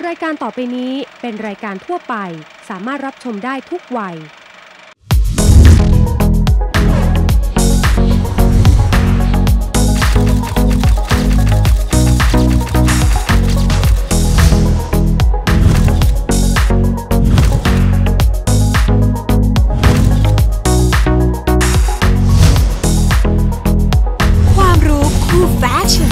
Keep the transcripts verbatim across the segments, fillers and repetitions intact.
รายการต่อไปนี้เป็นรายการทั่วไปสามารถรับชมได้ทุกวัยความรู้คู่แฟชั่น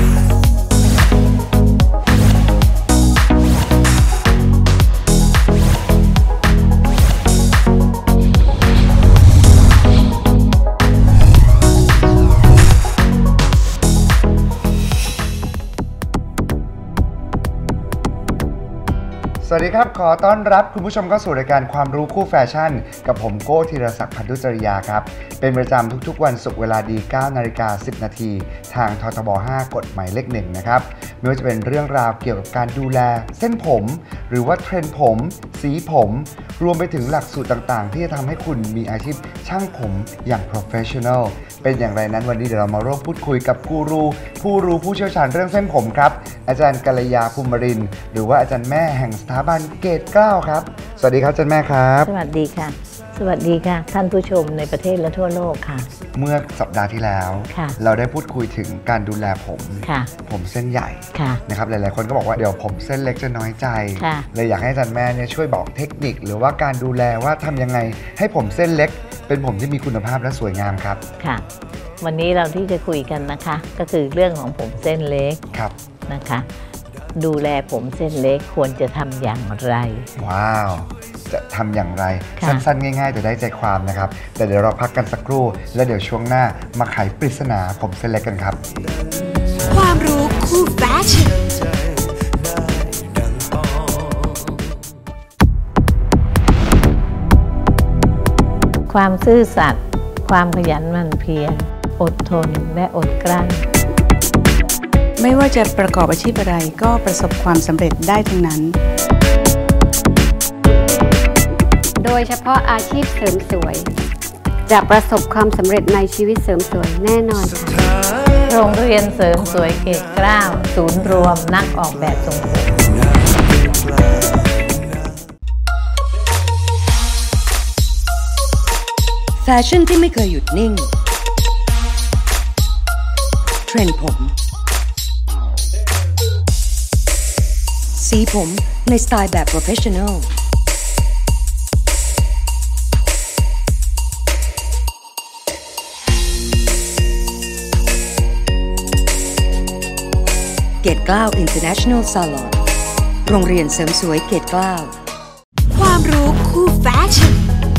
สวัสดีครับขอต้อนรับคุณผู้ชมเข้าสู่รายการความรู้คู่แฟชั่นกับผมโก้ธีรศักดิ์พันธุจริยาครับเป็นประจำทุกๆวันศุกร์เวลาดี เก้านาฬิกาสิบนาทีทางททบห้ากฎหมายเลขหนึ่งนะครับไม่ว่าจะเป็นเรื่องราวเกี่ยวกับการดูแลเส้นผมหรือว่าเทรนด์ผมสีผมรวมไปถึงหลักสูตรต่างๆที่จะทำให้คุณมีอาชีพช่างผมอย่าง professional เป็นอย่างไรนั้นวันนี้เดี๋ยวเรามาร่วมพูดคุยกับกูรูผู้รู้ผู้เชี่ยวชาญเรื่องเส้นผมครับอาจารย์กัลยาภูมิรินทร์หรือว่าอาจารย์แม่แห่งสถาบันเกรดเกล้าครับสวัสดีครับอาจารย์แม่ครับสวัสดีค่ะสวัสดีค่ะท่านผู้ชมในประเทศและทั่วโลกค่ะเมื่อสัปดาห์ที่แล้วเราได้พูดคุยถึงการดูแลผมผมเส้นใหญ่นะครับหลายๆคนก็บอกว่าเดี๋ยวผมเส้นเล็กจะน้อยใจเลยอยากให้อาจารย์แม่เนี่ยช่วยบอกเทคนิคหรือว่าการดูแลว่าทำยังไงให้ผมเส้นเล็กเป็นผมที่มีคุณภาพและสวยงามครับค่ะวันนี้เราที่จะคุยกันนะคะก็คือเรื่องของผมเส้นเล็กนะคะดูแลผมเส้นเล็กควรจะทำอย่างไรว้าวจะทำอย่างไรสั้นๆง่ายๆแต่ได้ใจความนะครับแต่เดี๋ยวเราพักกันสักครู่แล้วเดี๋ยวช่วงหน้ามาไขปริศนาผมเส้นเล็กกันครับความรู้คู่แฟชั่นความซื่อสัตย์ความขยันหมั่นเพียรอดทนและอดกลั้นไม่ว่าจะประกอบอาชีพอะไรก็ประสบความสำเร็จได้ทั้งนั้นโดยเฉพาะอาชีพเสริมสวยจะประสบความสำเร็จในชีวิตเสริมสวยแน่นอนค่ะโรงเรียนเสริมสวยเกรดเกล้าศูนย์รวมนักออกแบบทรงผมแฟชั่นที่ไม่เคยหยุดนิ่งเทรนด์ผมสีผมในสไตล์แบบ professional เกรดเกล้า International Salon โรงเรียนเสริมสวยเกรดเกล้าความรู้คู่แฟชั่น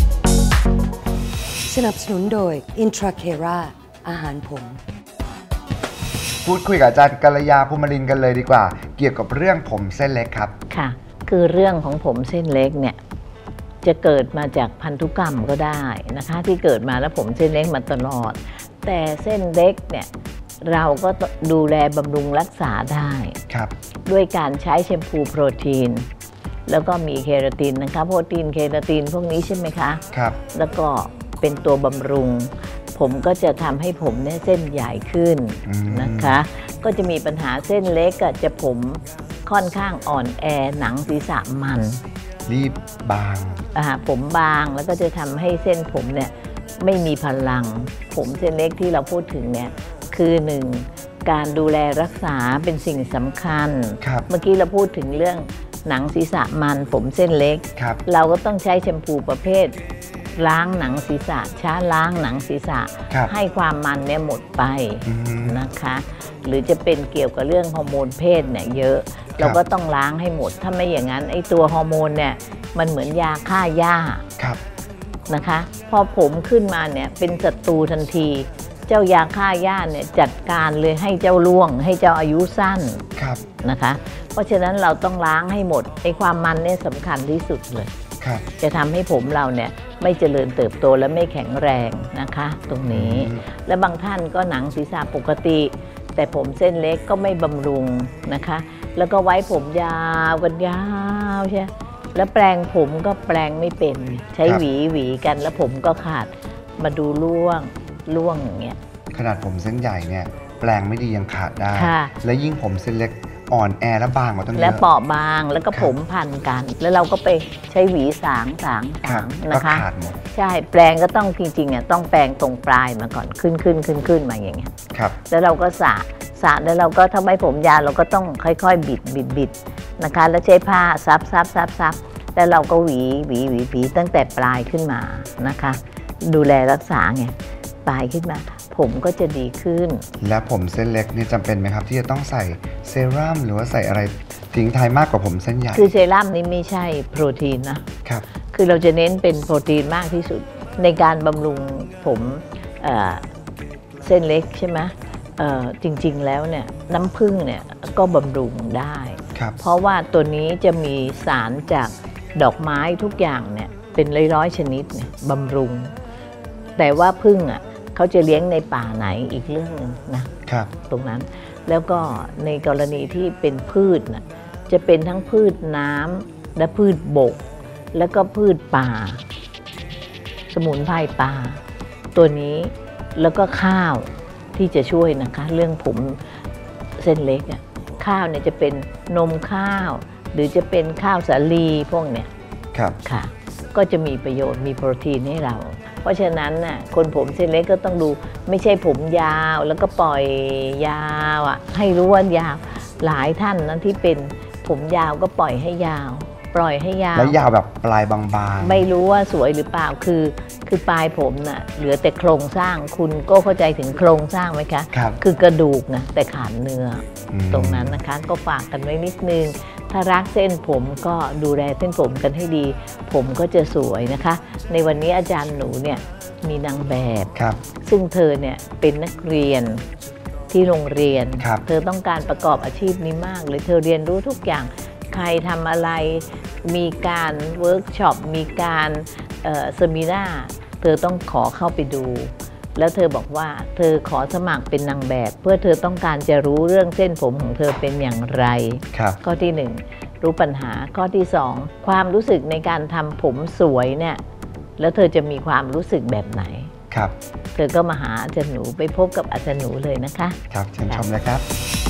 สนับสนุนโดย Intracera อาหารผมพูดคุยกับอาจารย์กัลยาภูมิรินทร์กันเลยดีกว่าเกี่ยวกับเรื่องผมเส้นเล็กครับค่ะคือเรื่องของผมเส้นเล็กเนี่ยจะเกิดมาจากพันธุกรรมก็ได้นะคะที่เกิดมาแล้วผมเส้นเล็กมาตลอดแต่เส้นเล็กเนี่ยเราก็ดูแลบำรุงรักษาได้ครับด้วยการใช้แชมพูโปรตีนแล้วก็มีเคราตินนะคะโปรตีนเคราตินพวกนี้ใช่ไหมคะครับแล้วก็เป็นตัวบำรุงผมก็จะทำให้ผมเนี่ยเส้นใหญ่ขึ้นนะคะก็จะมีปัญหาเส้นเล็กจะผมค่อนข้างอ่อนแอหนังศีรษะมันรีบบางอ่าผมบางแล้วก็จะทำให้เส้นผมเนี่ยไม่มีพลังผมเส้นเล็กที่เราพูดถึงเนี่ยคือหนึ่งการดูแลรักษาเป็นสิ่งสำคัญเมื่อกี้เราพูดถึงเรื่องหนังศีรษะมันผมเส้นเล็กเราก็ต้องใช้แชมพูประเภทล้างหนังศีรษะช้าล้างหนังศีรษะให้ความมันเนี่ยหมดไปนะคะหรือจะเป็นเกี่ยวกับเรื่องฮอร์โมนเพศเนี่ยเยอะเราก็ต้องล้างให้หมดถ้าไม่อย่างนั้นไอ้ตัวฮอร์โมนเนี่ยมันเหมือนยาฆ่าหญ้านะคะพอผมขึ้นมาเนี่ยเป็นศัตรูทันทีเจ้ายาฆ่าหญ้าเนี่ยจัดการเลยให้เจ้าล่วงให้เจ้าอายุสั้นนะคะเพราะฉะนั้นเราต้องล้างให้หมดไอ้ความมันเนี่ยสำคัญที่สุดเลยจะทำให้ผมเราเนี่ยไม่เจริญเติบโตและไม่แข็งแรงนะคะตรงนี้และบางท่านก็หนังศีรษะปกติแต่ผมเส้นเล็กก็ไม่บำรุงนะคะแล้วก็ไว้ผมยาวกันยาวใช่แล้วแปรงผมก็แปรงไม่เป็นใช้หวีหวีกันแล้วผมก็ขาดมาดูร่วงร่วงอย่างเงี้ยขนาดผมเส้นใหญ่เนี่ยแปรงไม่ดียังขาดได้และยิ่งผมเส้นเล็กอ่อนแอและบางกว่าตั้งเยอะและเปราะบางแล้วก็ผมพันกันแล้วเราก็ไปใช้หวีสางสางสางนะคะใช่แปลงก็ต้องจริงๆอ่ะต้องแปลงตรงปลายมาก่อนขึ้นขึ้นขึ้นขึ้นมาอย่างเงี้ยครับแล้วเราก็สระสระแล้วเราก็ทำไมผมยาวเราก็ต้องค่อยๆบิดบิดบิดนะคะแล้วใช้ผ้าซับซับซับซับแล้วเราก็หวีหวีหวีหวีตั้งแต่ปลายขึ้นมานะคะดูแลรักษาไงปลายขึ้นมาผมก็จะดีขึ้นและผมเส้นเล็กนี่จำเป็นไหมครับที่จะต้องใส่เซรั่มหรือว่าใส่อะไรทิ้งท้ายมากกว่าผมเส้นใหญ่คือเซรั่มนี่ไม่ใช่โปรตีนนะครับคือเราจะเน้นเป็นโปรตีนมากที่สุดในการบำรุงผมเอ่อเส้นเล็กใช่ไหมเอ่อจริงๆแล้วเนี่ยน้ำผึ้งเนี่ยก็บำรุงได้เพราะว่าตัวนี้จะมีสารจากดอกไม้ทุกอย่างเนี่ยเป็นร้อยๆชนิดเนี่ยบำรุงแต่ว่าผึ้งอ่ะเขาจะเลี้ยงในป่าไหนอีกเรื่องนึงนะครับตรงนั้นแล้วก็ในกรณีที่เป็นพืชน่ะจะเป็นทั้งพืชน้ำและพืชบกแล้วก็พืชป่าสมุนไพรป่าตัวนี้แล้วก็ข้าวที่จะช่วยนะคะเรื่องผมเส้นเล็กอ่ะข้าวเนี่ยจะเป็นนมข้าวหรือจะเป็นข้าวสาลีพวกเนี่ยครับค่ะก็จะมีประโยชน์มีโปรตีนให้เราเพราะฉะนั้นน่ะคนผมเส้นเล็กก็ต้องดูไม่ใช่ผมยาวแล้วก็ปล่อยยาวอ่ะให้รู้ว่ายาวหลายท่านนั้นที่เป็นผมยาวก็ปล่อยให้ยาวปล่อยให้ยาวแล้วยาวแบบปลายบางๆไม่รู้ว่าสวยหรือเปล่าคือคือปลายผมน่ะเหลือแต่โครงสร้างคุณก็เข้าใจถึงโครงสร้างไหมคะครับคือกระดูกนะแต่ขาดเนื้อตรงนั้นนะคะก็ฝากกันไว้นิดนึงถ้ารักเส้นผมก็ดูแลเส้นผมกันให้ดีผมก็จะสวยนะคะในวันนี้อาจารย์หนูเนี่ยมีนางแบบซึ่งเธอเนี่ยเป็นนักเรียนที่โรงเรียนเธอต้องการประกอบอาชีพนี้มากเลยเธอเรียนรู้ทุกอย่างใครทำอะไรมีการเวิร์กช็อปมีการเซมินาร์เธอต้องขอเข้าไปดูแล้วเธอบอกว่าเธอขอสมัครเป็นนางแบบเพื่อเธอต้องการจะรู้เรื่องเส้นผมของเธอเป็นอย่างไรข้อที่หนึ่งรู้ปัญหาข้อที่สองความรู้สึกในการทำผมสวยเนี่ยแล้วเธอจะมีความรู้สึกแบบไหนครับเธอก็มาหาอาจารย์หนูไปพบกับอาจารย์หนูเลยนะคะครับเชิญชมเลยครับ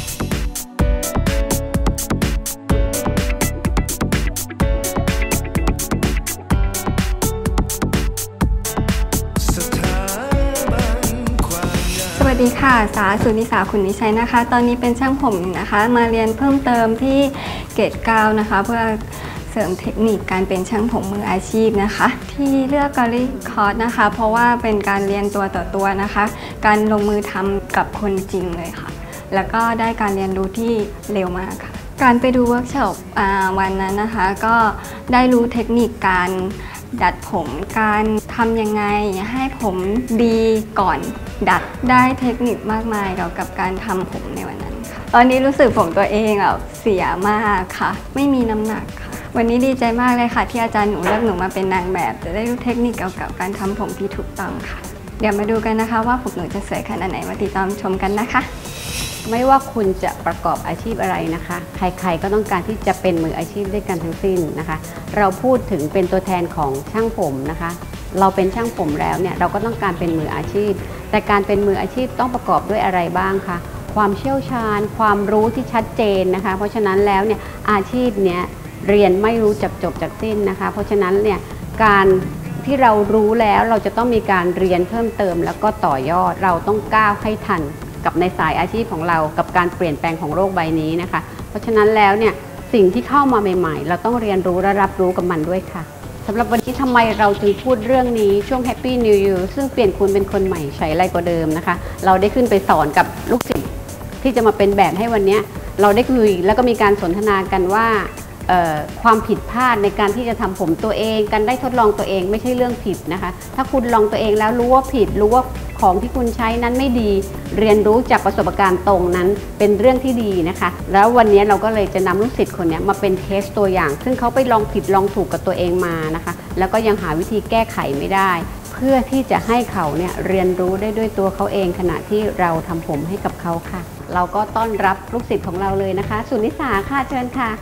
สวัสดีค่ะสาสุนิสาขุนนิชัยนะคะตอนนี้เป็นช่างผมนะคะมาเรียนเพิ่มเติมที่เกรดเก้านะคะเพื่อเสริมเทคนิคการเป็นช่างผมมืออาชีพนะคะที่เลือกกอริคอร์สนะคะเพราะว่าเป็นการเรียนตัวต่อตัวนะคะการลงมือทำกับคนจริงเลยค่ะแล้วก็ได้การเรียนรู้ที่เร็วมากค่ะการไปดูเวิร์กช็อปวันนั้นนะคะก็ได้รู้เทคนิคการดัดผมการทำยังไงให้ผมดีก่อนดัดได้เทคนิคมากมายเกี่ยวกับการทำผมในวันนั้นค่ะตอนนี้รู้สึกผมตัวเองแบบเสียมากค่ะไม่มีน้ำหนักค่ะวันนี้ดีใจมากเลยค่ะที่อาจารย์หนูเลือกหนูมาเป็นนางแบบจะได้รู้เทคนิคเกี่ยวกับการทำผมที่ถูกต้องค่ะเดี๋ยวมาดูกันนะคะว่าผมหนูจะสวยขนาดไหนมาติดตามชมกันนะคะไม่ว่าคุณจะประกอบอาชีพอะไรนะคะใครๆก็ต้องการที่จะเป็นมืออาชีพด้วยกันทั้งสิ้นนะคะเราพูดถึงเป็นตัวแทนของช่างผมนะคะเราเป็นช่างผมแล้วเนี่ยเราก็ต้องการเป็นมืออาชีพแต่การเป็นมืออาชีพต้องประกอบด้วยอะไรบ้างคะความเชี่ยวชาญความรู้ที่ชัดเจนนะคะเพราะฉะนั้นแล้วเนี่ยอาชีพเนี้ยเรียนไม่รู้จักจบจากสิ้นนะคะเพราะฉะนั้นเนี่ยการที่เรารู้แล้วเราจะต้องมีการเรียนเพิ่มเติมแล้วก็ต่อยอดเราต้องก้าวให้ทันกับในสายอาชีพของเรากับการเปลี่ยนแปลงของโลกใบนี้นะคะเพราะฉะนั้นแล้วเนี่ยสิ่งที่เข้ามาใหม่ๆเราต้องเรียนรู้และรับรู้กับมันด้วยค่ะสำหรับวันนี้ทำไมเราจึงพูดเรื่องนี้ช่วง Happy New Year ซึ่งเปลี่ยนคุณเป็นคนใหม่ใช้ไรกว่าเดิมนะคะเราได้ขึ้นไปสอนกับลูกศิษย์ที่จะมาเป็นแบบให้วันนี้เราได้คุยแล้วก็มีการสนทนากันว่าความผิดพลาดในการที่จะทำผมตัวเองการได้ทดลองตัวเองไม่ใช่เรื่องผิดนะคะถ้าคุณลองตัวเองแล้วรู้ว่าผิดรู้ว่าของที่คุณใช้นั้นไม่ดีเรียนรู้จากประสบการณ์ตรงนั้นเป็นเรื่องที่ดีนะคะแล้ววันนี้เราก็เลยจะนำลูกศิษย์คนนี้มาเป็นเคสตัวอย่างซึ่งเขาไปลองผิดลองถูกกับตัวเองมานะคะแล้วก็ยังหาวิธีแก้ไขไม่ได้เพื่อที่จะให้เขาเนี่ยเรียนรู้ได้ด้วยตัวเขาเองขณะที่เราทำผมให้กับเขาค่ะเราก็ต้อนรับลูกศิษย์ของเราเลยนะคะสุนิสาค่ะเชิญค่ะ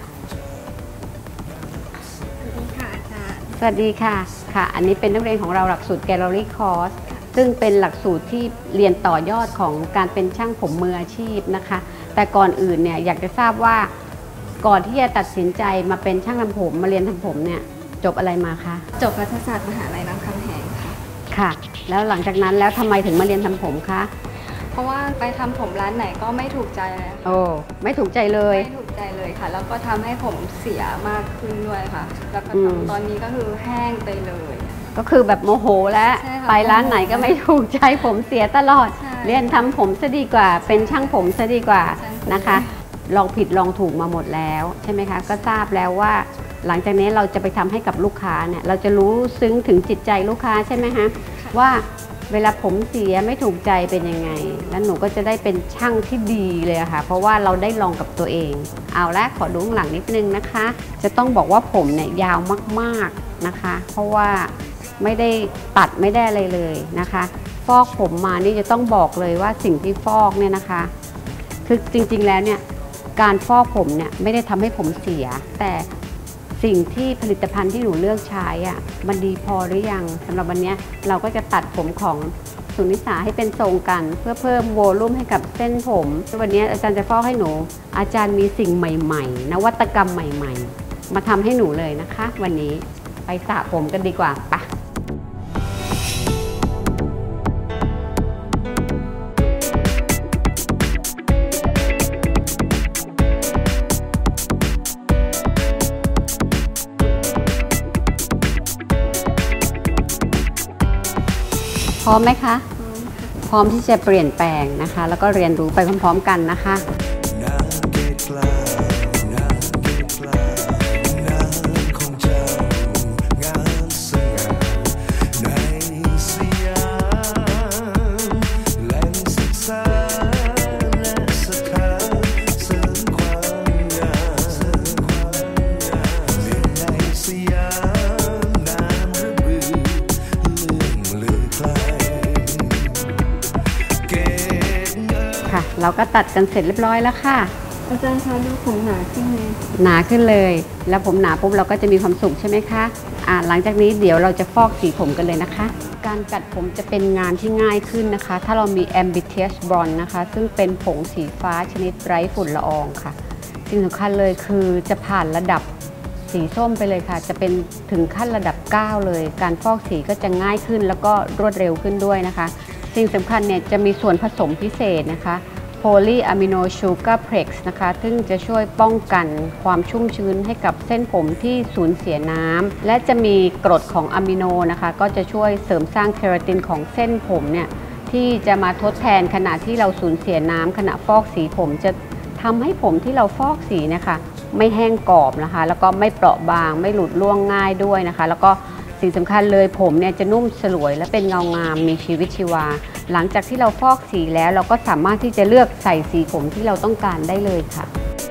สวัสดีค่ะค่ะอันนี้เป็นนักเรียนของเราหลักสูตร Gallery Course ซึ่งเป็นหลักสูตรที่เรียนต่อยอดของการเป็นช่างผมมืออาชีพนะคะแต่ก่อนอื่นเนี่ยอยากจะทราบว่าก่อนที่จะตัดสินใจมาเป็นช่างทำผมมาเรียนทำผมเนี่ยจบอะไรมาคะจบรัฐศาสตร์มหาลัยรามคำแหงค่ะค่ะแล้วหลังจากนั้นแล้วทำไมถึงมาเรียนทำผมคะเพราะว่าไปทำผมร้านไหนก็ไม่ถูกใจเลยโอ้ไม่ถูกใจเลยไม่ถูกใจเลยค่ะแล้วก็ทำให้ผมเสียมากขึ้นด้วยค่ะแล้วก็ตอนนี้ก็คือแห้งไปเลยก็คือแบบโมโหแล้วไปร้านไหนก็ไม่ถูกใจผมเสียตลอดเรียนทำผมซะดีกว่าเป็นช่างผมซะดีกว่านะคะลองผิดลองถูกมาหมดแล้วใช่ไหมคะก็ทราบแล้วว่าหลังจากนี้เราจะไปทำให้กับลูกค้าเนี่ยเราจะรู้ซึ้งถึงจิตใจลูกค้าใช่ไหมคะว่าเวลาผมเสียไม่ถูกใจเป็นยังไงแล้วหนูก็จะได้เป็นช่างที่ดีเลยค่ะเพราะว่าเราได้ลองกับตัวเองเอาละขอดูข้างหลังนิดนึงนะคะจะต้องบอกว่าผมเนี่ยยาวมากๆนะคะเพราะว่าไม่ได้ตัดไม่ได้อะไรเลยนะคะฟอกผมมานี่จะต้องบอกเลยว่าสิ่งที่ฟอกเนี่ยนะคะคือจริงๆแล้วเนี่ยการฟอกผมเนี่ยไม่ได้ทำให้ผมเสียแต่สิ่งที่ผลิตภัณฑ์ที่หนูเลือกใช้อ่ะมันดีพอหรือยังสำหรับวันนี้เราก็จะตัดผมของสุนิสาให้เป็นทรงกันเพื่อเพิ่มโวลุ่มให้กับเส้นผมวันนี้อาจารย์จะฟอกให้หนูอาจารย์มีสิ่งใหม่ๆนวัตกรรมใหม่ๆมาทำให้หนูเลยนะคะวันนี้ไปสระผมกันดีกว่าปะพร้อมไหมคะพร้อมที่จะเปลี่ยนแปลงนะคะแล้วก็เรียนรู้ไปพร้อมๆกันนะคะเราก็ตัดกันเสร็จเรียบร้อยแล้วค่ะอาจารย์คะดูผมหนาขึ้นเลยหนาขึ้นเลยแล้วผมหนาปุ๊บเราก็จะมีความสุขใช่ไหมคะอ่าหลังจากนี้เดี๋ยวเราจะฟอกสีผมกันเลยนะคะการกัดผมจะเป็นงานที่ง่ายขึ้นนะคะถ้าเรามี Ambitious Blonde นะคะซึ่งเป็นผงสีฟ้าชนิดไร้ฝุ่นละอองค่ะสิ่งสำคัญเลยคือจะผ่านระดับสีส้มไปเลยค่ะจะเป็นถึงขั้นระดับเก้าเลยการฟอกสีก็จะง่ายขึ้นแล้วก็รวดเร็วขึ้นด้วยนะคะสิ่งสำคัญเนี่ยจะมีส่วนผสมพิเศษนะคะPolyamino Sugar Plex นะคะซึ่งจะช่วยป้องกันความชุ่มชื้นให้กับเส้นผมที่สูญเสียน้ำและจะมีกรดของอะมิโนนะคะก็จะช่วยเสริมสร้างเคราตินของเส้นผมเนี่ยที่จะมาทดแทนขณะที่เราสูญเสียน้ำขณะฟอกสีผมจะทำให้ผมที่เราฟอกสีนะคะไม่แห้งกรอบนะคะแล้วก็ไม่เปราะบางไม่หลุดร่วงง่ายด้วยนะคะแล้วก็สิ่งสำคัญเลยผมเนี่ยจะนุ่มสลวยและเป็นเงางามมีชีวิตชีวาหลังจากที่เราฟอกสีแล้วเราก็สามารถที่จะเลือกใส่สีผมที่เราต้องการได้เลยค่ะ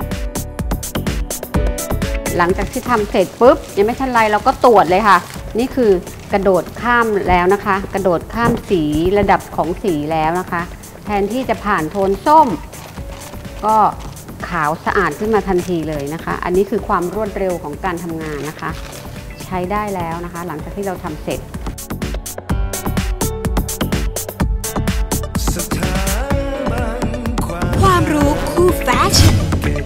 หลังจากที่ทำเสร็จปุ๊บยังไม่ทันไรเราก็ตรวจเลยค่ะนี่คือกระโดดข้ามแล้วนะคะกระโดดข้ามสีระดับของสีแล้วนะคะแทนที่จะผ่านโทนส้มก็ขาวสะอาดขึ้นมาทันทีเลยนะคะอันนี้คือความรวดเร็วของการทำงานนะคะใช้ได้แล้วนะคะหลังจากที่เราทำเสร็จความรู้คู่แฟชั่น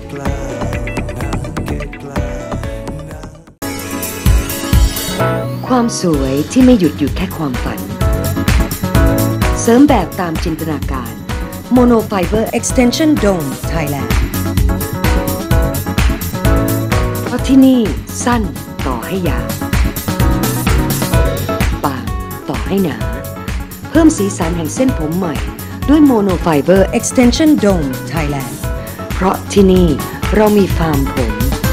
ความสวยที่ไม่หยุดอยู่แค่ความฝันเสริมแบบตามจินตนาการ Mono Fiber Extension Dome Thailand เพราะที่นี่สั้นต่อให้ยาวบางต่อให้หนาเพิ่มสีสันแห่งเส้นผมใหม่ด้วย Mono Fiber Extension Dome Thailand เพราะที่นี่เรามีฟาร์มผม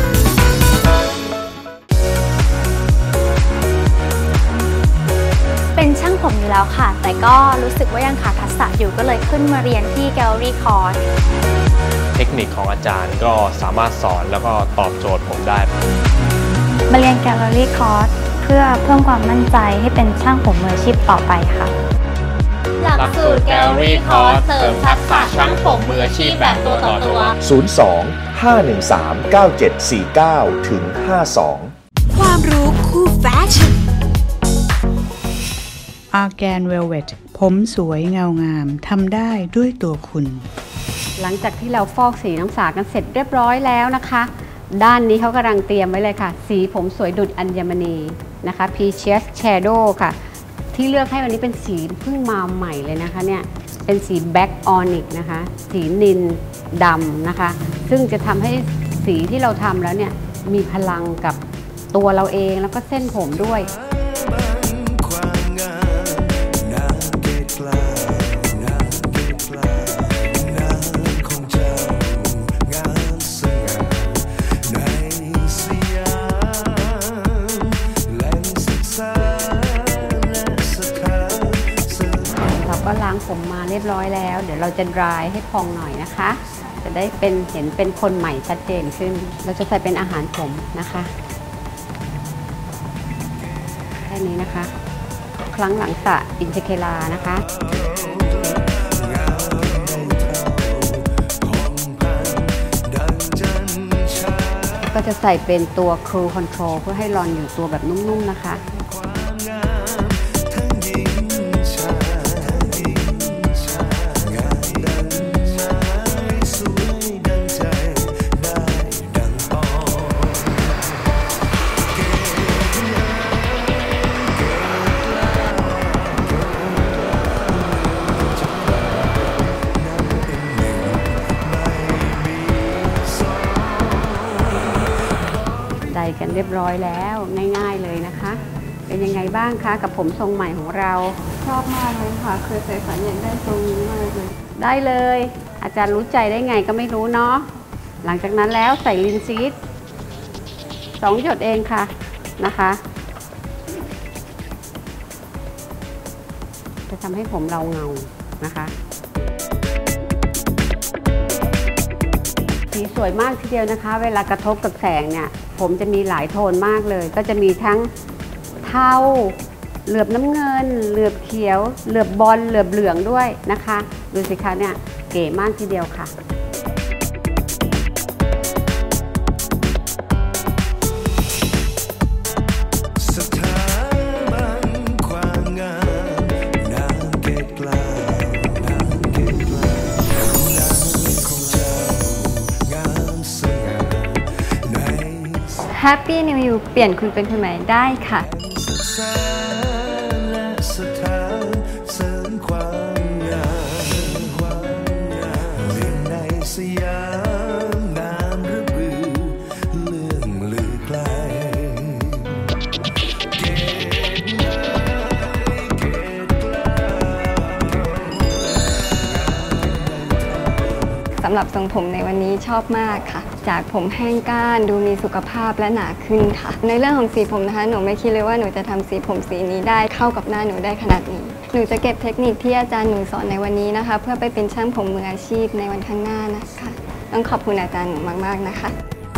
เป็นช่างผมอยู่แล้วค่ะแต่ก็รู้สึกว่ายังขาดทักษะอยู่ก็เลยขึ้นมาเรียนที่ Gallery Course เทคนิคของอาจารย์ก็สามารถสอนแล้วก็ตอบโจทย์ผมได้มาเรียน Gallery Course เพื่อเพิ่มความมั่นใจให้เป็นช่างผมมืออาชีพต่อไปค่ะหลักสูตร Gallery Course เสริมทักษะช่างผมมืออาชีพแบบตัวต่อตัวศูนย์ สอง ห้า หนึ่ง สาม เก้า เจ็ด สี่ เก้า ถึง ห้า สองความรู้คู่แฟชั่น Argan Velvet ผมสวยเงางามทำได้ด้วยตัวคุณหลังจากที่เราฟอกสีน้ำสากันเสร็จเรียบร้อยแล้วนะคะด้านนี้เขากำลังเตรียมไว้เลยค่ะสีผมสวยดุจอัญมณีนะคะ Peaches Shadow ค่ะที่เลือกให้วันนี้เป็นสีเพิ่งมาใหม่เลยนะคะเนี่ยเป็นสี Black Onyx นะคะสีนิลดำนะคะซึ่งจะทำให้สีที่เราทำแล้วเนี่ยมีพลังกับตัวเราเองแล้วก็เส้นผมด้วยก็ล้างผมมาเรียบร้อยแล้วเดี๋ยวเราจะดรายให้พองหน่อยนะคะจะได้เป็นเห็นเป็นคนใหม่ชัดเจนขึ้นเราจะใส่เป็นอาหารผมนะคะแค่นี้นะคะครั้งหลังสระอินเทเคลานะคะก็จะใส่เป็นตัว Crew Control เพื่อให้รอนอยู่ตัวแบบนุ่มๆนะคะกันเรียบร้อยแล้วง่ายๆเลยนะคะเป็นยังไงบ้างคะกับผมทรงใหม่ของเราชอบมากเลยค่ะเคยใฝ่ฝันอยากได้ทรงนี้มากเลยได้เลยอาจารย์รู้ใจได้ไงก็ไม่รู้เนาะหลังจากนั้นแล้วใส่ลินซีดสองหยดเองค่ะนะคะจะทำให้ผมเราเงานะคะสีสวยมากทีเดียวนะคะเวลากระทบกับแสงเนี่ยผมจะมีหลายโทนมากเลยก็จะมีทั้งเทาเหลือบน้ำเงินเหลือบเขียวเหลือบบอลเหลือบเหลืองด้วยนะคะดูสิคะเนี่ยเก๋มากทีเดียวค่ะ Happy New You เปลี่ยนคุณเป็นคนใหม่ได้ค่ะสำหรับทรงผมในวันนี้ชอบมากค่ะจากผมแห้งก้านดูมีสุขภาพและหนาขึ้นค่ะในเรื่องของสีผมนะคะหนูไม่คิดเลยว่าหนูจะทำสีผมสีนี้ได้เข้ากับหน้าหนูได้ขนาดนี้หนูจะเก็บเทคนิคที่อาจารย์หนูสอนในวันนี้นะคะเพื่อไปเป็นช่างผมมืออาชีพในวันข้างหน้านะคะต้องขอบคุณอาจารย์หนูมากๆนะคะ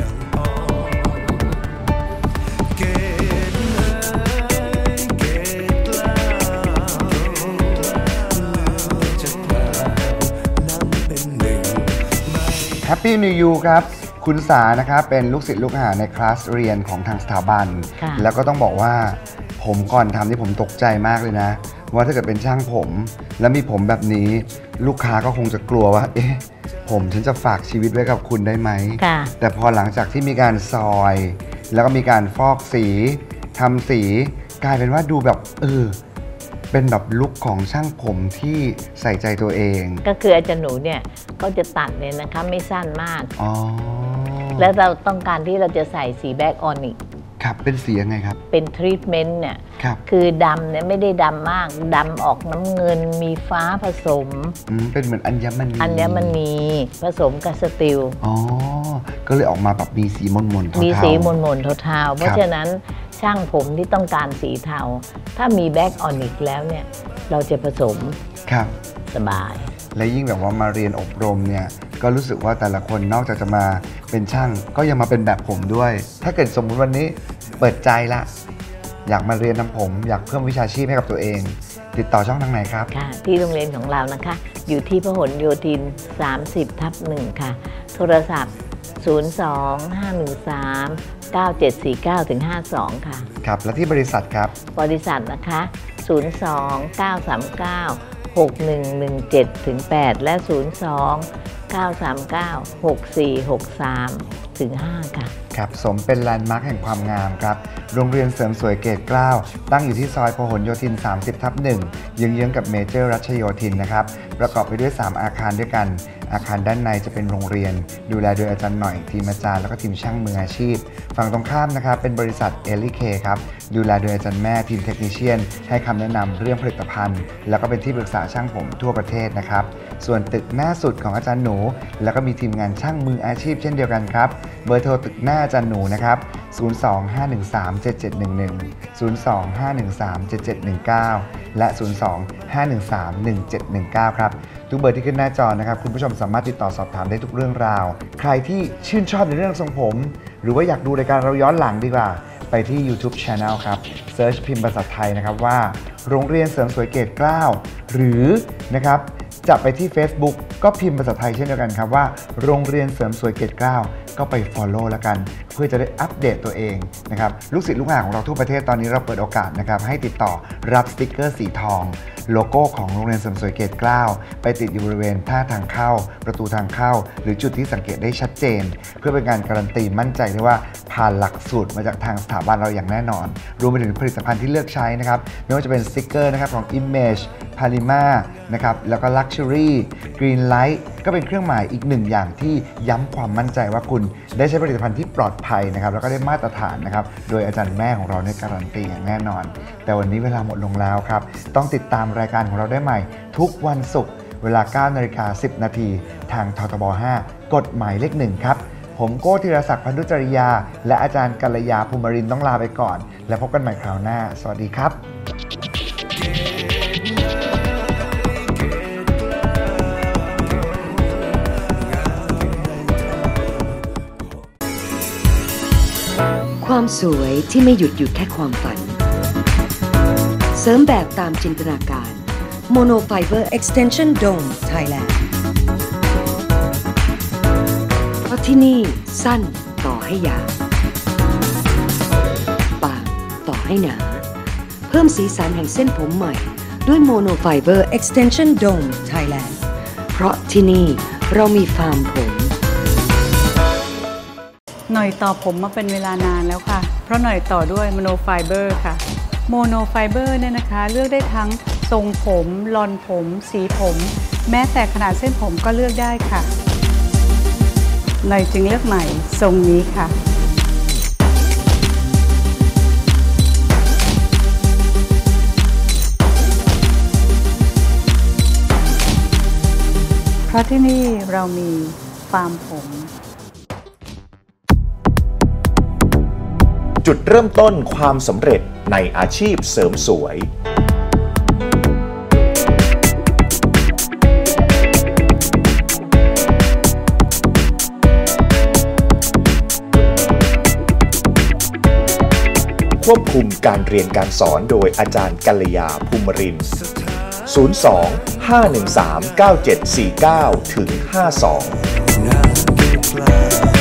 Happy New You ครับคุณสานะครับเป็นลูกศิษย์ลูกหาในคลาสเรียนของทางสถาบันแล้วก็ต้องบอกว่าผมก่อนทำที่ผมตกใจมากเลยนะว่าถ้าเกิดเป็นช่างผมแล้วมีผมแบบนี้ลูกค้าก็คงจะกลัวว่าเอ๊ะผมฉันจะฝากชีวิตไว้กับคุณได้ไหมแต่พอหลังจากที่มีการซอยแล้วก็มีการฟอกสีทำสีกลายเป็นว่าดูแบบเออเป็นแบบลุคของช่างผมที่ใส่ใจตัวเองก็คืออาจารย์หนูเนี่ยก็จะตัดเนี่ยนะคะไม่สั้นมากแล้วเราต้องการที่เราจะใส่สีแบล็กออนิกครับเป็นสียังไงครับเป็นทรีทเมนต์เนี่ยคือดำเนี่ยไม่ได้ดำมากดำออกน้ำเงินมีฟ้าผสมเป็นเหมือนอัญมณีอัญมณีผสมกับสตีลอ๋อก็เลยออกมาแบบมีสีมนมนเทาๆมีสีมนมนเทาๆเพราะฉะนั้นช่างผมที่ต้องการสีเทาถ้ามีแบล็กออนิกแล้วเนี่ยเราจะผสมครับสบายและยิ่งแบบว่ามาเรียนอบรมเนี่ยก็รู้สึกว่าแต่ละคนนอกจากจะมาเป็นช่างก็ยังมาเป็นแบบผมด้วยถ้าเกิดสมมุติวันนี้เปิดใจละอยากมาเรียนทำผมอยากเพิ่มวิชาชีพให้กับตัวเองติดต่อช่องทางไหนครับค่ะที่โรงเรียนของเรานะคะอยู่ที่พหลโยธินสามสิบทับหนึ่งค่ะโทรศัพท์ศูนย์ สอง ห้า หนึ่ง สาม เก้า เจ็ด สี่ เก้า ห้า สองค่ะครับและที่บริษัทครับบริษัทนะคะศูนย์ สอง เก้า สาม เก้า หก หนึ่ง หนึ่ง เจ็ด แปดและศูนย์ สองเก้าสามเก้า หกสี่หกสามถึงห้าค่ะครับสมเป็นแลนด์มาร์คแห่งความงามครับโรงเรียนเสริมสวยเกรดเกล้าตั้งอยู่ที่ซอยพหลโยธิน สามสิบทับหนึ่ง เยื้องๆกับเมเจอร์รัชโยธินนะครับประกอบไปด้วยสามอาคารด้วยกันอาคารด้านในจะเป็นโรงเรียนดูแลโดยอาจารย์หน่อยทีมอาจารย์แล้วก็ทีมช่างมืออาชีพฝั่งตรงข้ามนะครับเป็นบริษัทเอลิเคครับดูแลโดยอาจารย์แม่ทีมเทคนิเชียนให้คำแนะนำเรื่องผลิตภัณฑ์แล้วก็เป็นที่ปรึกษาช่างผมทั่วประเทศนะครับส่วนตึกหน้าสุดของอาจารย์หนูแล้วก็มีทีมงานช่างมืออาชีพเช่นเดียวกันครับเบอร์โทรตึกหน้าอาจารย์หนูนะครับศูนย์ สอง ห้า หนึ่ง สาม เจ็ด เจ็ด หนึ่ง หนึ่ง ศูนย์ สอง ห้า หนึ่ง สาม เจ็ด เจ็ด หนึ่ง เก้าและ ศูนย์ สอง ห้า หนึ่ง สาม หนึ่ง เจ็ด หนึ่ง เก้า ครับทุกเบอร์ที่ขึ้นหน้าจอนะครับคุณผู้ชมสามารถติดต่อสอบถามได้ทุกเรื่องราวใครที่ชื่นชอบในเรื่องทรงผมหรือว่าอยากดูรายการเราย้อนหลังดีกว่าไปที่ YouTube Channel ครับเซิร์ชพิมพ์ภาษาไทยนะครับว่าโรงเรียนเสริมสวยเกรดเกล้าหรือนะครับจะไปที่ Facebook ก็พิมพ์ภาษาไทยเช่นเดียวกันครับว่าโรงเรียนเสริมสวยเกรดเกล้าก็ไป Follow แล้วกันเพื่อจะได้อัปเดตตัวเองนะครับลูกศิษย์ลูกหาของเราทั่วประเทศตอนนี้เราเปิดโอกาสนะครับให้ติดต่อรับสติ๊กเกอร์สีทองโลโก้ของโรงเรียนเสริมสวยเกรดเกล้าไปติดอยู่บริเวณท่าทางเข้าประตูทางเข้าหรือจุดที่สังเกตได้ชัดเจนเพื่อเป็นการการันตีมั่นใจได้ว่าผ่านหลักสูตรมาจากทางสถาบันเราอย่างแน่นอนรวมไปถึงผลิตภัณฑ์ที่เลือกใช้นะครับไม่ว่าจะเป็นสติ๊กเกอร์นะครับของ Image Palima นะครับแล้วก็ Luxury Green Light ก็เป็นเครื่องหมายอีกหนึ่งอย่างที่ย้ำความมั่นใจว่าคุณได้ใช้ผลิตภัณฑ์ที่ปลอดภัยนะครับแล้วก็ได้มาตรฐานนะครับโดยอาจารย์แม่ของเราในการันตีอย่างแน่นอนแต่วันนี้เวลาหมดลงแล้วครับต้องติดตามรายการของเราได้ใหม่ทุกวันศุกร์เวลา เก้านาฬิกาสิบนาทีทางททบห้ากฎหมายเลขหนึ่งครับผมโก้ธีรศักดิ์ พันธุจริยาและอาจารย์กัลยา ภูมิรินทร์ต้องลาไปก่อนแล้วพบกันใหม่คราวหน้าสวัสดีครับความสวยที่ไม่หยุดอยู่แค่ความฝันเสริมแบบตามจินตนาการ Mono Fiber Extension Dome Thailand เพราะที่นี่สั้นต่อให้ยาวบางต่อให้หนาเพิ่มสีสันแห่งเส้นผมใหม่ด้วย Mono Fiber Extension Dome Thailand เพราะที่นี่เรามีฟาร์มผมหน่อยต่อผมมาเป็นเวลานานแล้วค่ะเพราะหน่อยต่อด้วยโมโนไฟเบอร์ค่ะโมโนไฟเบอร์เนี่ยนะคะเลือกได้ทั้งทรงผมลอนผมสีผมแม้แต่ขนาดเส้นผมก็เลือกได้ค่ะหน่อยจึงเลือกใหม่ทรงนี้ค่ะเพราะที่นี่เรามีฟาร์มผมจุดเริ่มต้นความสำเร็จในอาชีพเสริมสวยควบคุมการเรียนการสอนโดยอาจารย์กัลยา ภูมิรินทร์ ศูนย์ สอง ห้า หนึ่ง สาม เก้า เจ็ด สี่ เก้า ห้า สอง